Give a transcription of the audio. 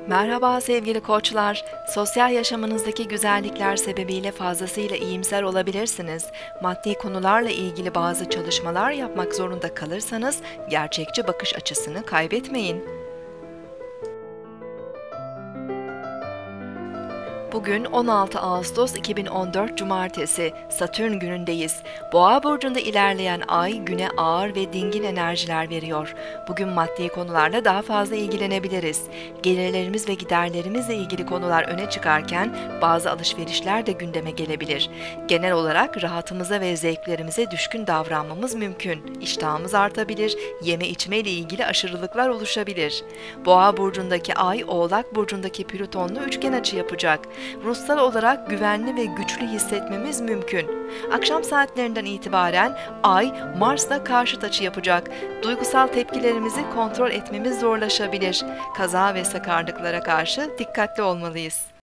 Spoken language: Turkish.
Merhaba sevgili koçlar. Sosyal yaşamınızdaki güzellikler sebebiyle fazlasıyla iyimser olabilirsiniz. Maddi konularla ilgili bazı çalışmalar yapmak zorunda kalırsanız gerçekçi bakış açısını kaybetmeyin. Bugün 16 Ağustos 2014 Cumartesi, Satürn günündeyiz. Boğa burcunda ilerleyen ay güne ağır ve dingin enerjiler veriyor. Bugün maddi konularla daha fazla ilgilenebiliriz. Gelirlerimiz ve giderlerimizle ilgili konular öne çıkarken bazı alışverişler de gündeme gelebilir. Genel olarak rahatımıza ve zevklerimize düşkün davranmamız mümkün. İştahımız artabilir, yeme içme ile ilgili aşırılıklar oluşabilir. Boğa burcundaki ay, Oğlak burcundaki Plüton'la üçgen açı yapacak. Ruhsal olarak güvenli ve güçlü hissetmemiz mümkün. Akşam saatlerinden itibaren Ay, Mars'la karşıt açı yapacak. Duygusal tepkilerimizi kontrol etmemiz zorlaşabilir. Kaza ve sakarlıklara karşı dikkatli olmalıyız.